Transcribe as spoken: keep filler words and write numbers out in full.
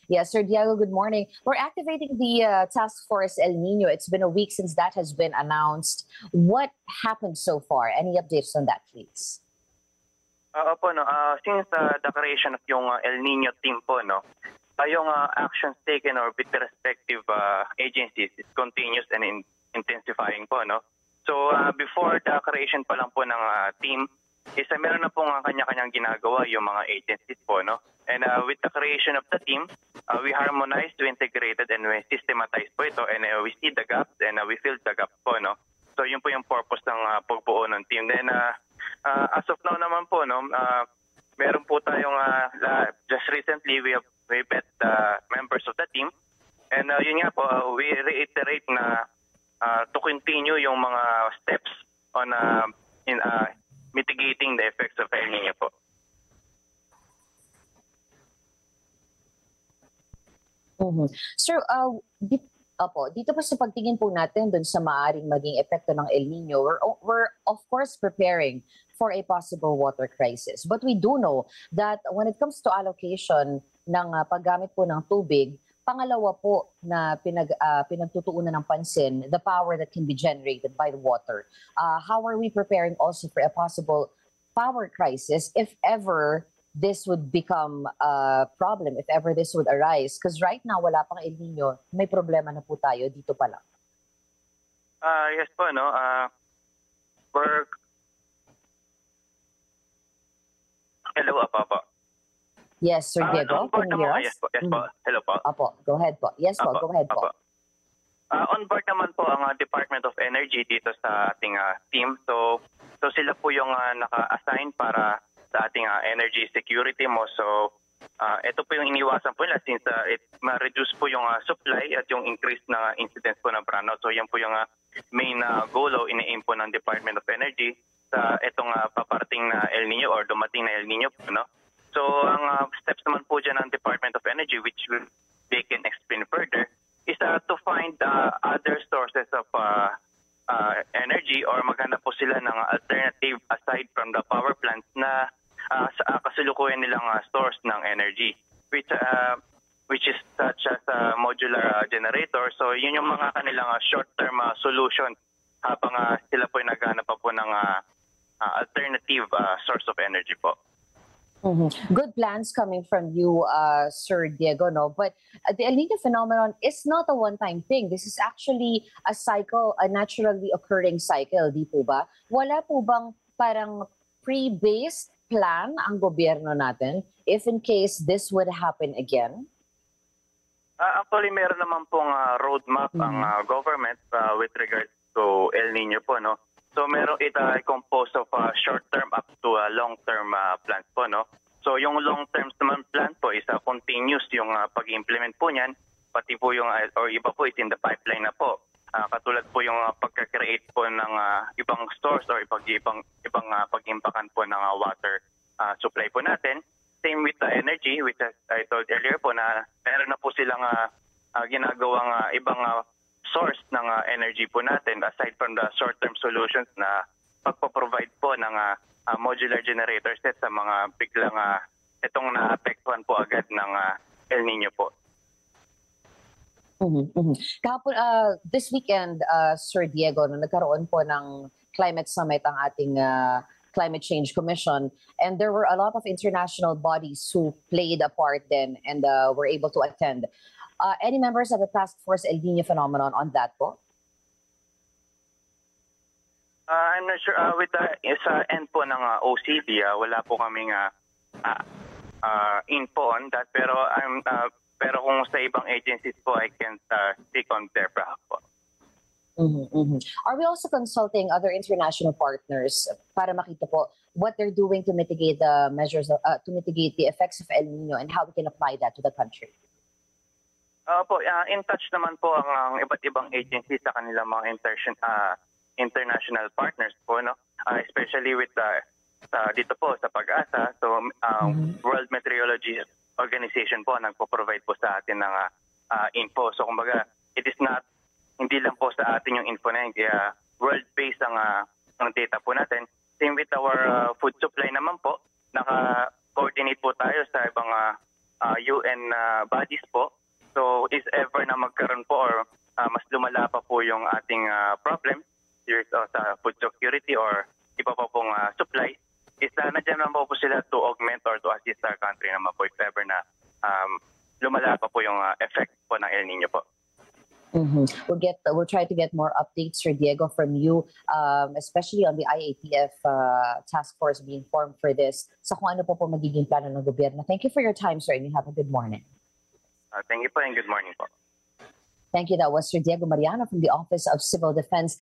Yes, Sir Diego, good morning. We're activating the uh, Task Force El Nino. It's been a week since that has been announced. What happened so far? Any updates on that, please? Uh, opo, no, uh, since uh, the creation of yung uh, El Nino team po, no, uh, yung uh, actions taken or with the respective uh, agencies is continuous and in intensifying po, no. So uh, before the creation pa lang po ng uh, team, is uh, meron na pong uh, kanya-kanyang ginagawa yung mga agencies po, no. And uh, with the creation of the team, uh, we harmonized, we integrated, and we systematized po ito, and uh, we see the gaps and uh, we fill the gaps po, no. So yun po yung purpose ng uh, pagbuo ng team. Then uh, uh, as of now naman po, no, uh, meron po tayong uh, uh, just recently we have we met the members of the team, and uh, yun nga po, uh, we reiterate na uh, to continue yung mga steps on uh, in uh, mitigating the effects of El Nino po. Mm-hmm. Sir, uh, di, opo, dito po sa pagtingin po natin dun sa maaring maging epekto ng El Nino, we're, we're of course preparing for a possible water crisis. But we do know that when it comes to allocation ng uh, paggamit po ng tubig, pangalawa po na pinag, uh, pinagtutuunan ng pansin, the power that can be generated by the water. Uh, how are we preparing also for a possible power crisis if ever this would become a problem, if ever this would arise? Because right now, wala pang El Nino, may problema na po tayo dito pa lang. Uh, yes po, no? Uh, we're... Hello, Apo, Apo. Yes, Sir Diego, uh, can you hear us? Yes po, yes po. Hello po. Apo, go ahead po. Yes po, Apo, go ahead po. Apo. Uh, on board naman po ang uh, Department of Energy dito sa ating uh, team. So, so sila po yung uh, naka-assign para sa ating uh, energy security mo. So, uh, ito po yung iniwasan po nila since uh, it ma-reduce po yung uh, supply at yung increase na incidence po ng brownout. So, yan po yung uh, main uh, goal o ini-aim po ng Department of Energy sa itong uh, paparating na El Nino or dumating na El Nino po, no? So, ang uh, steps naman po dyan ng Department of Energy, which they can explain further, is uh, to find uh, other sources of uh, uh, energy or maghanap po sila ng alternative aside from the power plants na uh, sa, uh, kasalukuyan nilang uh, source ng energy, which uh, which is such as a modular uh, generator. So, yun yung mga kanilang uh, short-term uh, solution habang uh, sila po yung naghanap pa po ng uh, uh, alternative uh, source of energy po. Mm-hmm. Good plans coming from you, uh, Sir Diego, no? But uh, the El Nino phenomenon is not a one-time thing. This is actually a cycle, a naturally occurring cycle, di po ba? Wala po bang parang pre-based plan ang gobyerno natin if in case this would happen again? Uh, actually, meron naman pong uh, roadmap mm-hmm. ang uh, government uh, with regards to El Nino po, no? So meron ito ay uh, composed of uh, short-term up to uh, long-term uh, plans po, no? So yung long-term naman plan po is uh, continuous yung uh, pag-implement po niyan, pati po yung, uh, or iba po is in the pipeline na po. Uh, katulad po yung uh, pagka-create po ng uh, ibang source or ibang, ibang, ibang uh, pag-impakan po ng uh, water uh, supply po natin. Same with the energy, which as I told earlier po na meron na po silang uh, uh, ginagawang uh, ibang uh, source ng uh, energy po natin aside from the short-term solutions na pagpo-provide po ng uh, uh, modular generator set sa mga biglang uh, itong naapektuhan po agad ng uh, El Nino po. Mm-hmm, mm-hmm. Kahapon, uh, this weekend, uh, Sir Diego, no, nagkaroon po ng climate summit ang ating uh, Climate Change Commission, and there were a lot of international bodies who played a part then and uh, were able to attend. Uh, any members of the Task Force El Nino phenomenon on that po? Uh, I'm not sure. Uh, with the sa end po ng uh, O C D, uh, wala po kaming uh, uh, uh, info on that. Pero I'm uh, pero kung sa ibang agencies po, I can uh, speak on their behalf po. Mm-hmm, mm-hmm. Are we also consulting other international partners para makita po what they're doing to mitigate the measures, of, uh, to mitigate the effects of El Nino and how we can apply that to the country? Uh, po, uh, in touch naman po ang, ang iba't ibang agencies sa kanilang mga inter uh, international partners po, no? Uh, especially with the uh, dito po sa Pag-asa. So, um, mm-hmm. World Meteorology Organization po nagpo-provide po sa atin ng uh, uh, info. So, kumbaga, it is not, hindi lang po sa atin yung info na yun, kaya world-based ang, uh, ang data po natin. Same with our uh, food supply naman po, naka-coordinate po tayo sa ibang uh, uh, U N uh, bodies po. So if ever na magkaroon po or uh, mas lumala pa po yung ating uh, problem here uh, sa food security or iba pa pong uh, supply, is uh, nandiyan naman po, po sila to augment or to assist our country naman po if ever na um, lumala pa po yung uh, effect po ng El Nino po. Mhm. We'll get. We'll try to get more updates, Sir Diego, from you, um, especially on the I A T F uh, task force being formed for this. Sa kung ano po po magiging plano ng gobyerno. Thank you for your time, sir, and you have a good morning. Uh, thank you po and good morning po. Thank you. That was Sir Diego Mariano from the Office of Civil Defense.